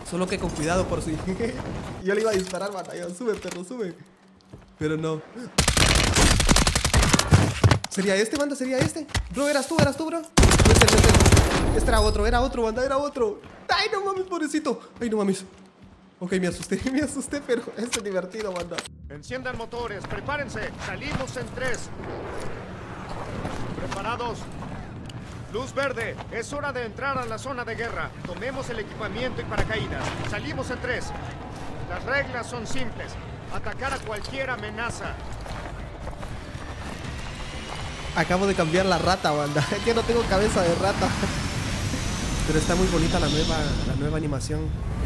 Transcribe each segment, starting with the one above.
Solo que con cuidado por si. Yo le iba a disparar, batalla. Sube, perro, sube. Pero no. ¿Sería este, banda? ¿Sería este? Bro, eras tú, bro. No es él, no es él. Este era otro, banda, era otro. Ay, no mames, pobrecito. Ay, no mames. Ok, me asusté, pero es divertido, banda. Enciendan motores, prepárense. Salimos en 3. ¿Preparados? Luz verde, es hora de entrar a la zona de guerra. Tomemos el equipamiento y paracaídas. Salimos en 3. Las reglas son simples. Atacar a cualquier amenaza. Acabo de cambiar la rata, banda. Ya no tengo cabeza de rata. Pero está muy bonita la nueva animación.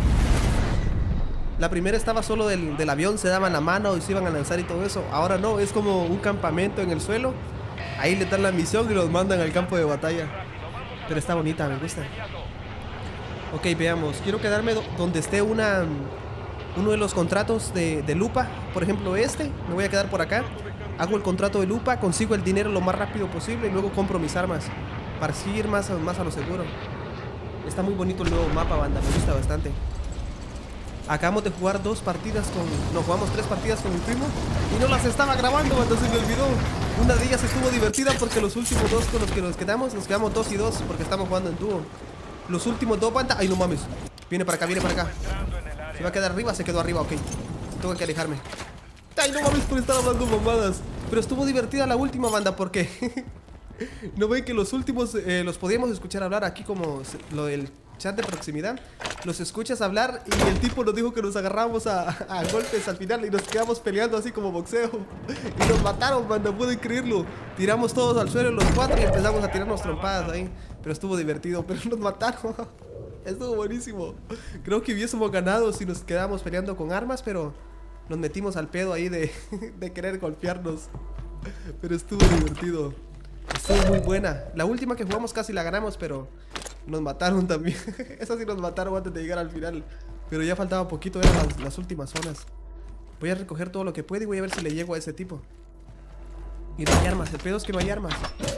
La primera estaba solo del avión, se daban la mano y se iban a lanzar y todo eso. Ahora no, es como un campamento en el suelo. Ahí le dan la misión y los mandan al campo de batalla. Pero está bonita, me gusta. Ok, veamos. Quiero quedarme donde esté uno de los contratos de lupa. Por ejemplo este. Me voy a quedar por acá. Hago el contrato de lupa, consigo el dinero lo más rápido posible y luego compro mis armas. Para así ir más a lo seguro. Está muy bonito el nuevo mapa, banda. Me gusta bastante. Acabamos de jugar 2 partidas con... No, jugamos 3 partidas con mi primo y no las estaba grabando, banda, se me olvidó. Una de ellas estuvo divertida porque los últimos 2 con los que nos quedamos 2 y 2 porque estamos jugando en dúo. Los últimos 2, banda... Ay, no mames. Viene para acá, viene para acá. Se va a quedar arriba, se quedó arriba, ok. Tengo que alejarme. Ay, no mames por estar hablando mamadas. Pero estuvo divertida la última, banda, porque... ¿No ven que los últimos los podíamos escuchar hablar aquí como lo del chat de proximidad? Los escuchas hablar y el tipo nos dijo que nos agarramos a golpes al final y nos quedamos peleando así como boxeo. Y nos mataron, banda, pueden creerlo. Tiramos todos al suelo los 4 y empezamos a tirarnos trompadas ahí. Pero estuvo divertido, pero nos mataron. Estuvo buenísimo. Creo que hubiésemos ganado si nos quedamos peleando con armas, pero nos metimos al pedo ahí de querer golpearnos. Pero estuvo divertido. Estuvo muy buena. La última que jugamos casi la ganamos, pero nos mataron también. Esa sí nos mataron antes de llegar al final. Pero ya faltaba poquito, eran las últimas zonas. Voy a recoger todo lo que pueda y voy a ver si le llego a ese tipo. Y no hay armas, el pedo es que no hay armas.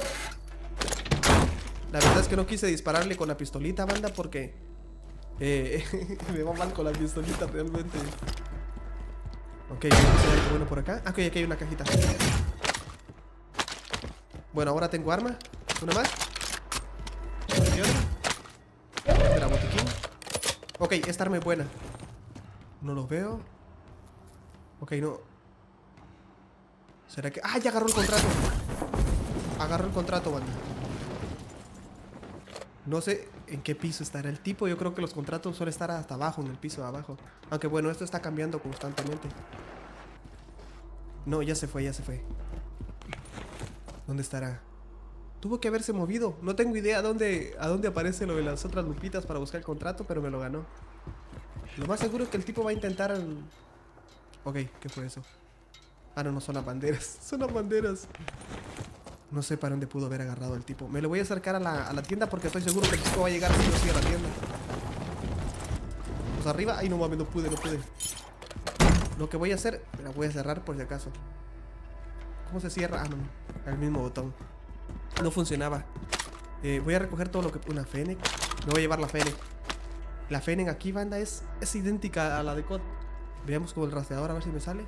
La verdad es que no quise dispararle con la pistolita, banda, porque me va mal con la pistolita realmente. Ok, vamos a ver algo bueno por acá. Ah, ok, aquí hay una cajita. Bueno, ahora tengo arma. Una más. Espera, botiquín. Ok, esta arma es buena. No lo veo. Ok, no. ¿Será que...? ¡Ah, ya agarró el contrato! Agarró el contrato, banda. No sé en qué piso estará el tipo. Yo creo que los contratos suelen estar hasta abajo, en el piso de abajo. Aunque bueno, esto está cambiando constantemente. No, ya se fue, ya se fue. ¿Dónde estará? Tuvo que haberse movido. No tengo idea a dónde aparece lo de las otras lupitas para buscar el contrato, pero me lo ganó. Lo más seguro es que el tipo va a intentar... Ok, ¿qué fue eso? Ah, no, no son las banderas. Son las banderas. No sé para dónde pudo haber agarrado el tipo. Me lo voy a acercar a la tienda porque estoy seguro que el tipo va a llegar si yo sigo a la tienda. Pues arriba... Ay, no mames, no pude. Lo que voy a hacer... La voy a cerrar por si acaso. ¿Cómo se cierra? Ah, no. El mismo botón. No funcionaba. Voy a recoger todo lo que... Una Fennec. Me voy a llevar la Fennec. La Fennec aquí, banda, es idéntica a la de COD. Veamos con el rastreador a ver si me sale.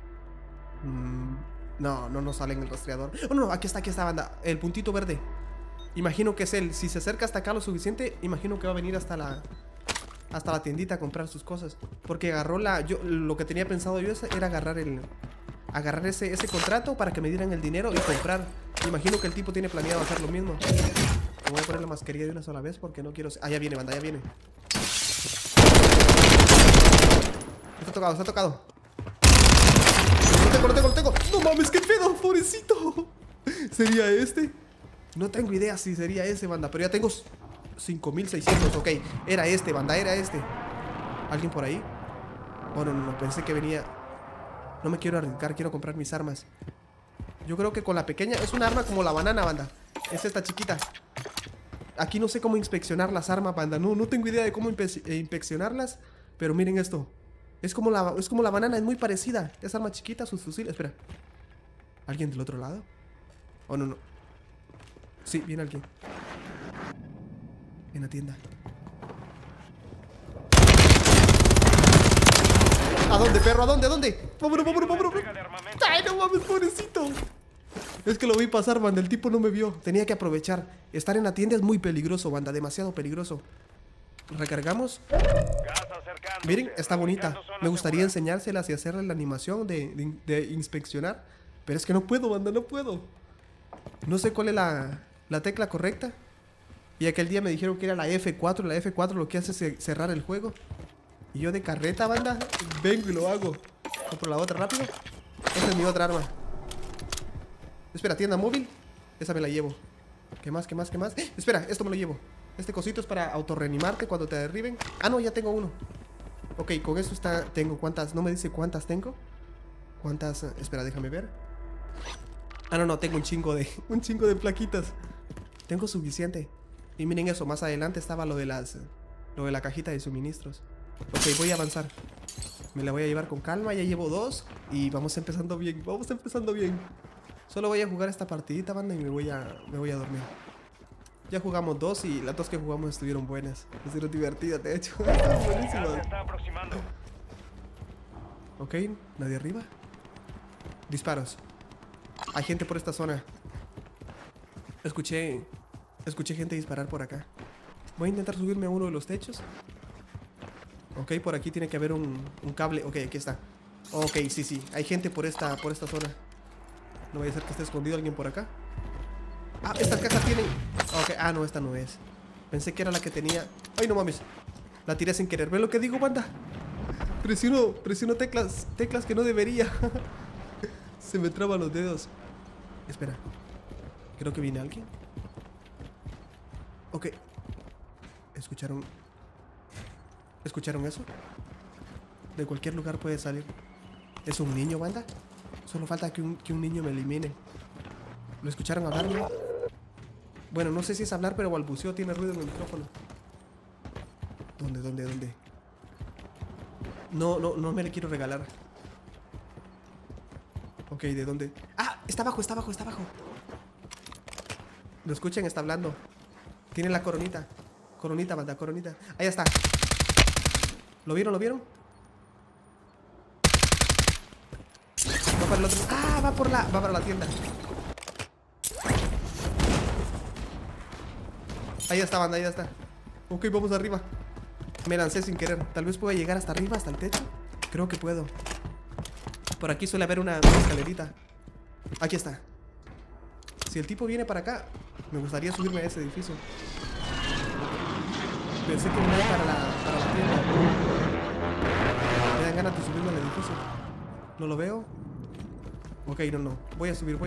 No sale en el rastreador. Oh, no, aquí está, banda. El puntito verde. Imagino que es él. Si se acerca hasta acá lo suficiente, imagino que va a venir hasta la tiendita a comprar sus cosas. Porque agarró lo que tenía pensado yo era agarrar ese contrato para que me dieran el dinero y comprar. Imagino que el tipo tiene planeado hacer lo mismo. Me voy a poner la mascarilla de una sola vez porque no quiero... Ah, ya viene, banda, ya viene. Está tocado. Lo tengo. No mames, qué pedo, pobrecito. ¿Sería este? No tengo idea si sería ese, banda, pero ya tengo 5600, ok. Era este, banda, era este. ¿Alguien por ahí? Oh, no, pensé que venía... No me quiero arriesgar, quiero comprar mis armas. Yo creo que con la pequeña... Es una arma como la banana, banda. Es esta chiquita. Aquí no sé cómo inspeccionar las armas, banda. No tengo idea de cómo inspeccionarlas. Pero miren esto. Es como la banana, es muy parecida. Es arma chiquita, sus fusiles. Espera. ¿Alguien del otro lado? Oh, no. Sí, viene alguien. En la tienda. ¿A dónde, perro? ¿A dónde? ¿A dónde? Vámonos, vámonos, vámonos. Ay, no mames, pobrecito. Es que lo vi pasar, banda. El tipo no me vio. Tenía que aprovechar. Estar en la tienda es muy peligroso, banda. Demasiado peligroso. Recargamos. Miren, está bonita. Me gustaría enseñárselas y hacerle la animación de inspeccionar. Pero es que no puedo, banda, no puedo. No sé cuál es la tecla correcta. Y aquel día me dijeron que era la F4. La F4 lo que hace es cerrar el juego. Y yo de carreta, banda, vengo y lo hago. Compro la otra rápido. Esta es mi otra arma. Espera, tienda móvil. Esa me la llevo. ¿Qué más, qué más, qué más? Espera, esto me lo llevo. Este cosito es para autorreanimarte cuando te derriben. Ah, no, ya tengo uno. Ok, con eso está. Tengo cuántas. No me dice cuántas tengo. ¿Cuántas? Espera, déjame ver. Ah, no, tengo un chingo de plaquitas. Tengo suficiente. Y miren eso, más adelante estaba lo de la cajita de suministros. Ok, voy a avanzar. Me la voy a llevar con calma, ya llevo 2. Y vamos empezando bien, vamos empezando bien. Solo voy a jugar esta partidita, banda, y me voy a dormir. Ya jugamos 2 y las 2 que jugamos estuvieron buenas. Estuvieron divertidas, de hecho. Estuvieron buenísimas. Ok, nadie arriba. Disparos. Hay gente por esta zona. Escuché gente disparar por acá. Voy a intentar subirme a uno de los techos. Ok, por aquí tiene que haber un cable. Ok, aquí está. Ok, sí. Hay gente por esta zona. No vaya a ser que esté escondido alguien por acá. Ah, estas cajas tienen. Ok, ah, no, esta no es. Pensé que era la que tenía. Ay, no mames. La tiré sin querer. ¿Ven lo que digo, banda? Presiono teclas que no debería. Se me traban los dedos. Espera. Creo que viene alguien. Ok. ¿Escucharon eso? De cualquier lugar puede salir. ¿Es un niño, banda? Solo falta que un niño me elimine. ¿Lo escucharon hablar, no? Bueno, no sé si es hablar, pero balbuceó. Tiene ruido en el micrófono. ¿Dónde? No me le quiero regalar. Ok, ¿de dónde? ¡Ah! Está abajo. Lo escuchan, está hablando. Tiene la coronita. Coronita, banda, coronita. Ahí está. ¿Lo vieron? Va para el otro. ¡Ah! Va para la tienda. Ahí está, banda, ahí está. Ok, vamos arriba. Me lancé sin querer. Tal vez pueda llegar hasta arriba, hasta el techo. Creo que puedo. Por aquí suele haber una escalerita. Aquí está. Si el tipo viene para acá, me gustaría subirme a ese edificio. Pensé que venía para la tienda. Me dan ganas de subirme al edificio. No lo veo. Ok, no. Voy a subir.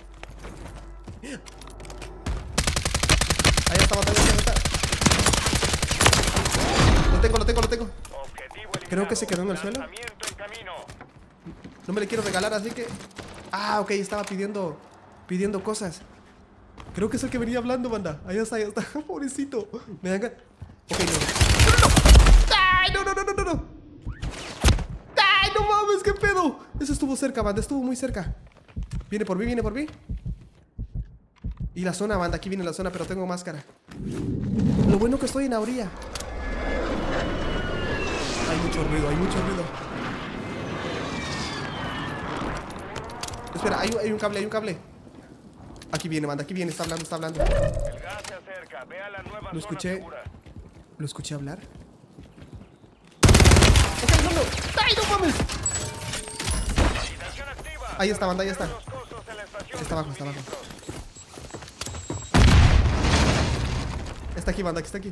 Ahí está. Lo tengo. Creo que se quedó en el suelo. No me le quiero regalar, así que... Ah, ok, estaba pidiendo cosas. Creo que es el que venía hablando, banda. Ahí está. Pobrecito. Me dan ganas... Ok, no. ¡Ay, no! ¡Ay, no mames! ¿Qué pedo? Eso estuvo cerca, banda. Estuvo muy cerca. Viene por mí. Y la zona, banda. Aquí viene la zona, pero tengo máscara. Lo bueno que estoy en la orilla. Hay mucho ruido. Espera, hay un cable. Aquí viene, banda. Está hablando. El gas se acerca. Ve a la nueva Lo zona segura. escuché hablar. Ok, no. ¡Ay, no mames! Ahí está, banda, Está abajo. Está aquí, banda, está aquí.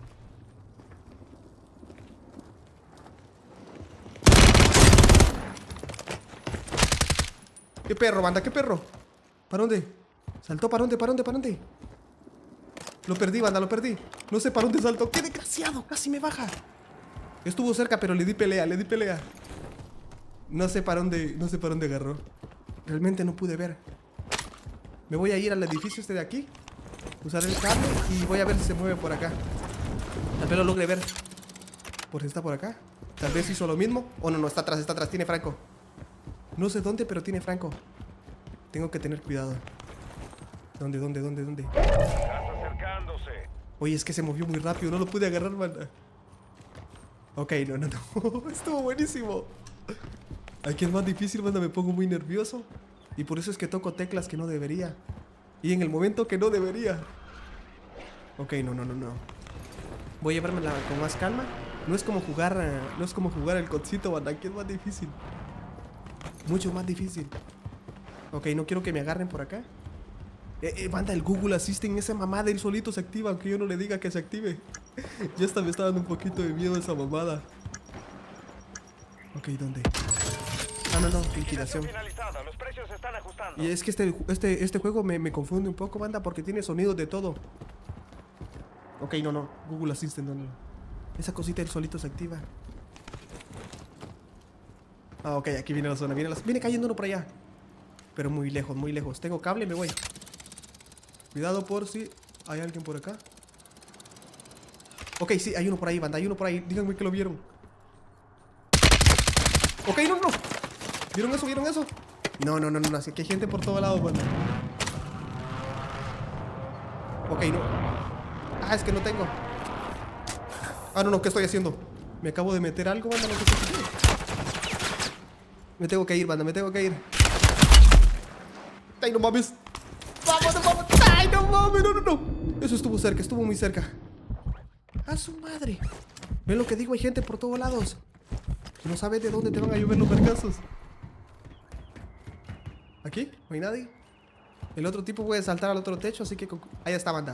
¿Qué perro, banda? ¿Qué perro? ¿Para dónde? ¿Saltó? ¿Para dónde? Lo perdí, banda, No sé para dónde saltó. ¡Qué desgraciado! Casi me baja. Estuvo cerca, pero le di pelea. No sé para dónde agarró. Realmente no pude ver. Me voy a ir al edificio este de aquí. Usar el cable y voy a ver si se mueve por acá. Tal vez lo logre ver. Por si está por acá. Tal vez hizo lo mismo. Oh, no, está atrás. Tiene franco. No sé dónde, pero tiene franco. Tengo que tener cuidado. ¿Dónde? Gas acercándose. Oye, es que se movió muy rápido. No lo pude agarrar, banda. Ok, no. Estuvo buenísimo. Aquí es más difícil, banda, me pongo muy nervioso. Y por eso es que toco teclas que no debería. Y en el momento que no debería. Ok, no. Voy a llevármela con más calma. No es como jugar el codcito, banda. Aquí es más difícil. Mucho más difícil. Ok, no quiero que me agarren por acá. Banda, el Google Assistant, esa mamada, él solito se activa, aunque yo no le diga que se active. Ya hasta me está dando un poquito de miedo esa mamada. Ok, ¿dónde? Ah, no, liquidación. Los precios se están ajustando. Y es que este juego me confunde un poco, banda, porque tiene sonidos de todo. Ok, no. Google Assistant, no. Esa cosita él solito se activa. Ah, ok, aquí viene la zona. Viene cayendo uno por allá. Pero muy lejos. Tengo cable, me voy. Cuidado por si hay alguien por acá. Ok, sí, hay uno por ahí, banda. Hay uno por ahí. Díganme que lo vieron. Ok, no. ¿Vieron eso? No. Así que hay gente por todos lados, banda. Ok, no. Ah, es que no tengo. Ah, no, ¿qué estoy haciendo? Me acabo de meter algo, banda. No sé qué estoy haciendo. Me tengo que ir, banda. Ay, no mames. Vamos. Ay, no mames, no. Eso estuvo cerca, estuvo muy cerca. A su madre. ¿Ven lo que digo? Hay gente por todos lados. No sabes de dónde te van a llover los percasos. ¿Aquí? ¿No hay nadie? El otro tipo puede saltar al otro techo, así que... Ahí está, banda.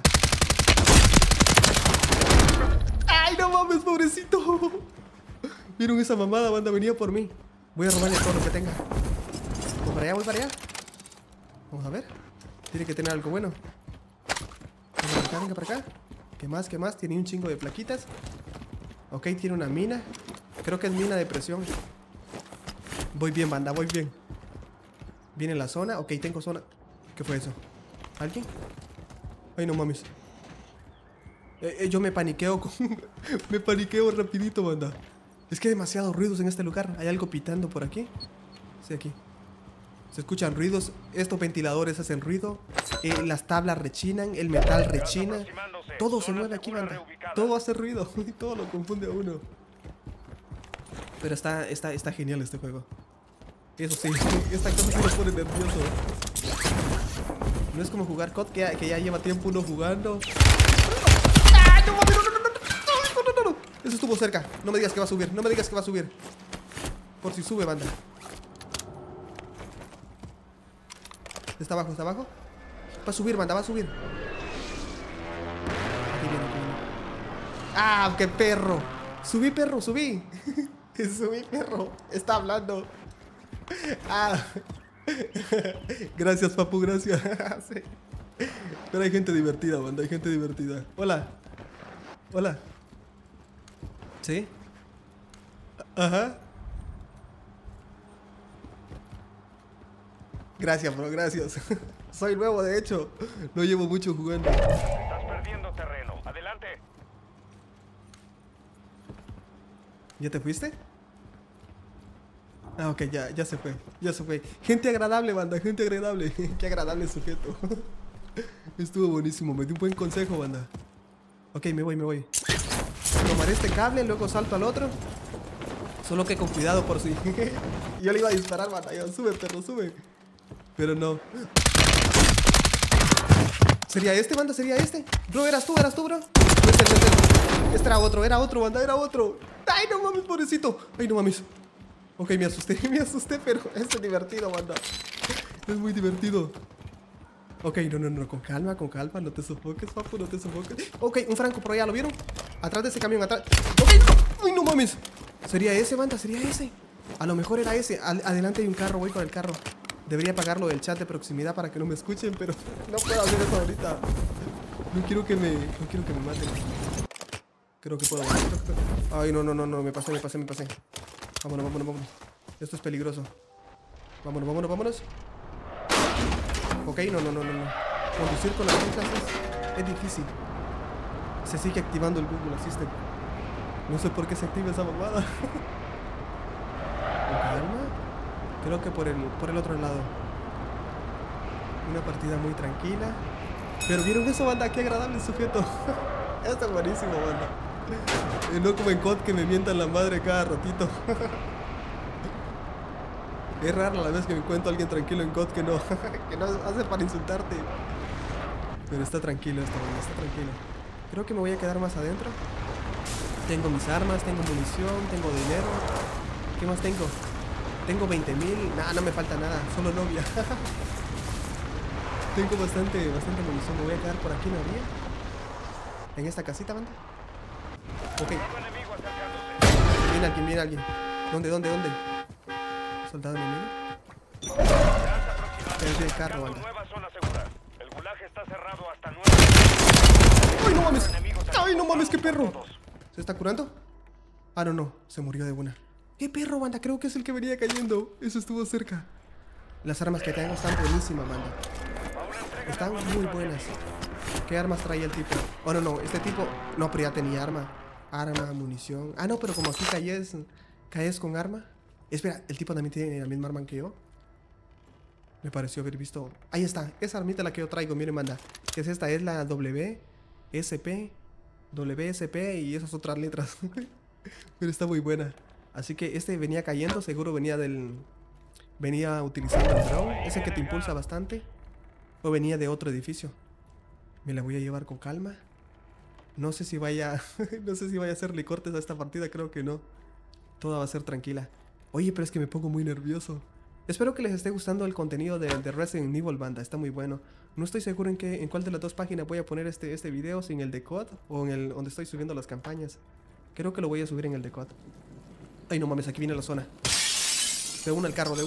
¡Ay, no mames, pobrecito! ¿Vieron esa mamada, banda? Venía por mí. Voy a robarle todo lo que tenga. Voy para allá. Vamos a ver. Tiene que tener algo bueno. Venga para acá. ¿Qué más? Tiene un chingo de plaquitas. Ok, tiene una mina. Creo que es mina de presión. Voy bien, banda, voy bien. Viene la zona. Ok, tengo zona. ¿Qué fue eso? ¿Alguien? Ay, no mames. Yo me paniqueo me paniqueo rapidito, banda. Es que hay demasiados ruidos en este lugar. Hay algo pitando por aquí. Sí, aquí. Se escuchan ruidos. Estos ventiladores hacen ruido. Las tablas rechinan. El metal rechina. Todo se mueve aquí, banda. Todo hace ruido. Y todo lo confunde a uno. Pero está genial este juego. Eso sí. Esta cosa sí nos pone nervioso. No es como jugar COD, que ya lleva tiempo uno jugando. ¡Ay, no mames! No! Eso estuvo cerca. No me digas que va a subir. Por si sube, banda. ¿Está abajo? Va a subir, banda, Aquí viene. ¡Ah, qué perro! Subí, perro. Subí, perro. Está hablando. Ah. Gracias, papu, gracias. Sí. Pero hay gente divertida, banda. Hola. ¿Sí? Ajá. Gracias, bro, gracias. Soy nuevo, de hecho. No llevo mucho jugando. Estás perdiendo terreno. Adelante. ¿Ya te fuiste? Ah, ok, ya se fue. Gente agradable, banda, gente agradable. Qué agradable sujeto. Estuvo buenísimo, me dio un buen consejo, banda. Ok, me voy. Tomaré este cable, luego salto al otro. Solo que con cuidado por si... Yo le iba a disparar, banda. Sube, perro, sube. Pero no. ¿Sería este, banda? ¿Sería este? Bro, ¿eras tú, bro? No. Este era otro, banda, era otro. Ay, no mames, pobrecito. Ay, no mames. Ok, me asusté, pero es divertido, banda. Es muy divertido. Ok, no, con calma, no te sofoques, papu, no te sofoques. Ok, un franco por allá, ¿lo vieron? Atrás de ese camión, atrás. Ok, no. Ay, no mames. ¿Sería ese, banda? ¿Sería ese? A lo mejor era ese. Adelante hay un carro, voy con el carro. Debería apagarlo del chat de proximidad para que no me escuchen, pero no puedo hacer eso ahorita. No quiero que me maten. Creo que puedo. Ay, no, me pasé. Vámonos. Esto es peligroso. Vámonos. Ok, no. Conducir con las teclas es difícil. Se sigue activando el Google Assistant. No sé por qué se activa esa mamada. ¿Con calma? Creo que por el otro lado. Una partida muy tranquila. Pero ¿vieron eso, banda? Qué agradable sujeto. Está buenísimo, banda. Y no como en COD que me mientan la madre cada ratito. Es raro la vez que me encuentro a alguien tranquilo en COD que no hace para insultarte. Pero está tranquilo esto, está tranquilo. Creo que me voy a quedar más adentro. Tengo mis armas, tengo munición, tengo dinero. ¿Qué más tengo? Tengo 20.000. Nah, no me falta nada, solo novia. Tengo bastante munición. Me voy a quedar por aquí en la orilla. En esta casita, banda. Ok. Viene alguien. ¿Dónde? ¿Soldado enemigo? El carro, banda. El gulag está cerrado hasta 9. ¡Ay, no mames! ¡Ay, no mames, qué perro! ¿Se está curando? Ah, no, se murió de una. ¡Qué perro, banda! Creo que es el que venía cayendo. Eso estuvo cerca. Las armas que tengo están buenísimas, banda. Están muy buenas. ¿Qué armas traía el tipo? Oh, no, este tipo... No, pero ya tenía arma. Arma, munición. Ah, no, pero como aquí caes con arma. Espera, el tipo también tiene la misma arma que yo. Me pareció haber visto... Ahí está, esa armita la que yo traigo, miren, banda. ¿Qué es esta? Es la WSP y esas otras letras. Pero está muy buena. Así que este venía cayendo, seguro venía utilizando el drone. Ese que te impulsa bastante. O venía de otro edificio. Me la voy a llevar con calma. No sé si vaya a hacerle cortes a esta partida, creo que no. Toda va a ser tranquila. Oye, pero es que me pongo muy nervioso. Espero que les esté gustando el contenido de Resident Evil, banda. Está muy bueno. No estoy seguro en cuál de las dos páginas voy a poner este video. Si en el de COD o en el donde estoy subiendo las campañas. Creo que lo voy a subir en el de COD. Ay, no mames, aquí viene la zona. De una al carro.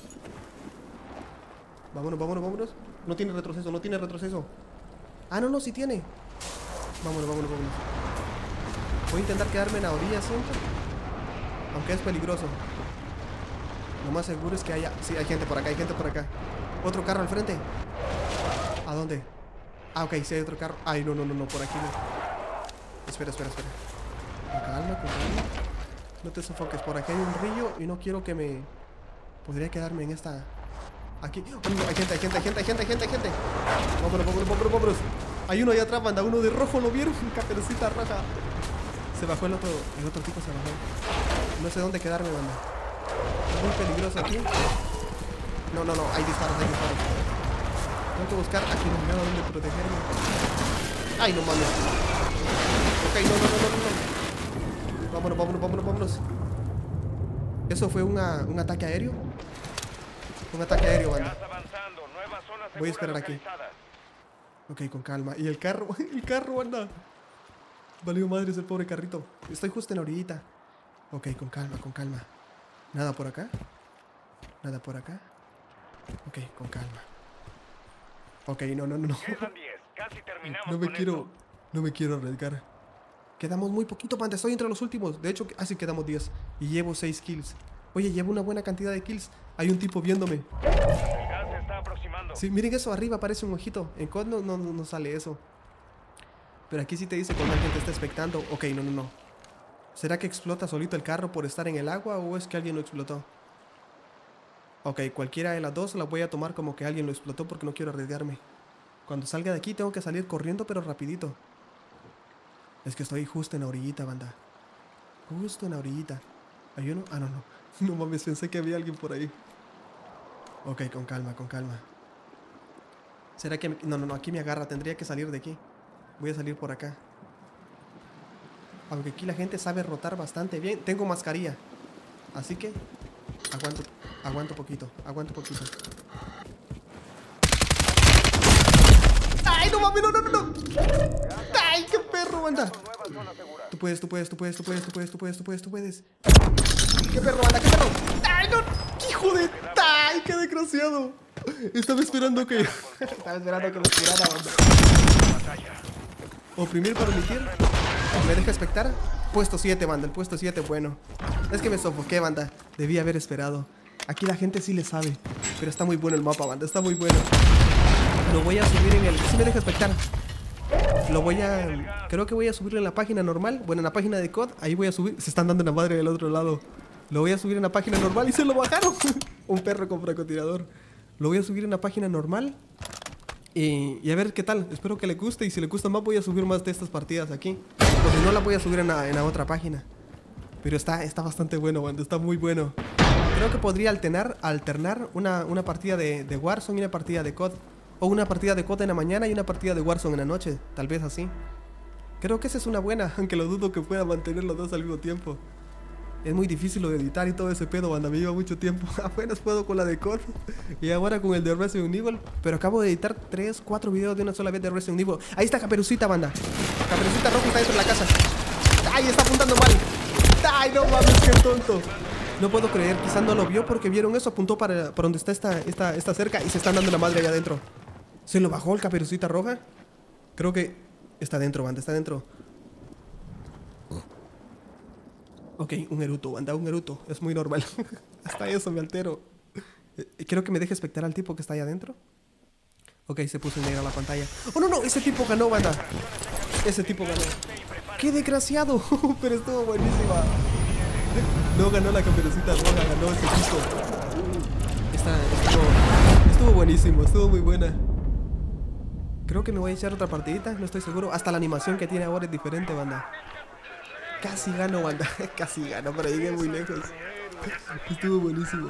Vámonos. No tiene retroceso. Ah, no, sí tiene. Vámonos. Voy a intentar quedarme en la orilla siempre. Aunque es peligroso. Lo más seguro es que haya... Sí, hay gente por acá. Otro carro al frente. ¿A dónde? Ah, ok, sí hay otro carro. Ay, no, por aquí no. Espera. Con calma. No te sofoques. Por aquí hay un río y no quiero que me... Podría quedarme en esta... Aquí. Hay gente. Vámonos. Hay uno allá atrás, banda. Uno de rojo, ¿lo vieron? Caperucita roja. Se bajó el otro tipo se bajó. No sé dónde quedarme, banda. Es muy peligroso aquí. No, hay disparos. Tengo que buscar aquí en nada donde protegerme. Ay, no mames. Ok, no. Vámonos. ¿Eso fue un ataque aéreo? Un ataque aéreo, banda. Voy a esperar aquí. Ok, con calma. Y el carro, banda. Valió madres el pobre carrito. Estoy justo en la orillita. Ok, con calma. ¿Nada por acá? Ok, con calma. Ok, no. No me quiero arriesgar. Quedamos muy poquito, banda. Estoy entre los últimos. De hecho, así quedamos 10. Y llevo 6 kills. Oye, llevo una buena cantidad de kills. Hay un tipo viéndome. El gas se está aproximando. Sí, miren eso, arriba parece un ojito. En COD no sale eso. Pero aquí sí te dice cuando alguien te está expectando. Ok, no. ¿Será que explota solito el carro por estar en el agua o es que alguien lo explotó? Ok, cualquiera de las dos la voy a tomar como que alguien lo explotó porque no quiero arriesgarme. Cuando salga de aquí tengo que salir corriendo pero rapidito. Es que estoy justo en la orillita, banda. Justo en la orillita. ¿Hay uno? Ah, no. No mames, pensé que había alguien por ahí. Ok, con calma. ¿Será que... No, aquí me agarra. Tendría que salir de aquí. Voy a salir por acá. Aunque aquí la gente sabe rotar bastante bien. Tengo mascarilla. Así que... Aguanto poquito. ¡Ay, no mames! ¡No! ¡Ay, qué perro, banda! Tú puedes. ¡Qué perro, banda! ¡Ay, no! ¡Hijo de... ¡Ay, qué desgraciado! Estaba esperando que me tirara, banda. Oprimir para omitir. ¿Me deja expectar? Puesto 7, banda. El puesto 7, bueno. Es que me sofoqué, banda. Debí haber esperado. Aquí la gente sí le sabe. Pero está muy bueno el mapa, banda. Está muy bueno. Lo voy a subir en el... Sí me deja expectar. Creo que voy a subirlo en la página normal. Bueno, en la página de COD. Ahí voy a subir. Se están dando en la madre del otro lado. Lo voy a subir en la página normal y se lo bajaron. Un perro con francotirador. Lo voy a subir en la página normal. Y a ver qué tal. Espero que le guste. Y si le gusta más voy a subir más de estas partidas aquí. O si no, la voy a subir en la otra página. Pero está bastante bueno, banda. Está muy bueno. Creo que podría alternar una partida de Warzone y una partida de COD. O una partida de COD en la mañana y una partida de Warzone en la noche. Tal vez así. Creo que esa es una buena, aunque lo dudo que pueda mantener los dos al mismo tiempo. Es muy difícil lo de editar y todo ese pedo, banda. Me lleva mucho tiempo. Apenas puedo con la de COD. Y ahora con el de Resident Evil. Pero acabo de editar 3, 4 videos de una sola vez de Resident Evil. Ahí está Caperucita, banda. Caperucita roja está dentro de la casa. ¡Ay, está apuntando mal! ¡Ay, no mames, qué tonto! No puedo creer, quizás no lo vio porque vieron eso. Apuntó para donde está esta cerca y se están dando la madre allá adentro. ¿Se lo bajó el Caperucita roja? Creo que está dentro, banda, está dentro. Ok, un eruto, banda, un eruto. Es muy normal. Hasta eso me altero. Quiero que me deje espectar al tipo que está ahí adentro. Ok, se puso en negra la pantalla. ¡Oh, no, no! Ese tipo ganó, banda. Ese tipo ganó. ¡Qué desgraciado! Pero estuvo buenísima. No ganó la Caperucita roja, ganó ese tipo. Estuvo buenísimo, estuvo muy buena. Creo que me voy a echar otra partidita, no estoy seguro. Hasta la animación que tiene ahora es diferente, banda. Casi gano, banda. Casi gano, pero llegué muy lejos. Estuvo buenísimo.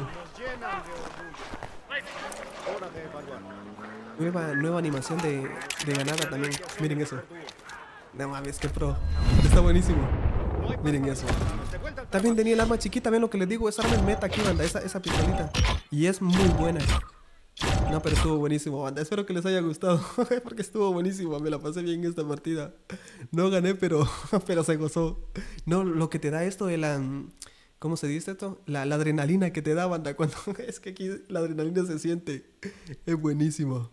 Nueva animación de ganada también. Miren eso. No mames, qué pro. Está buenísimo. Miren eso. También tenía el arma chiquita, ven lo que les digo. Es arma en meta aquí, banda, esa pistolita. Y es muy buena. No, pero estuvo buenísimo, banda. Espero que les haya gustado. Porque estuvo buenísimo. Me la pasé bien esta partida. No gané, pero se gozó. No, lo que te da esto de la... ¿Cómo se dice esto? La adrenalina que te da, banda. Cuando es que aquí la adrenalina se siente. Es buenísimo.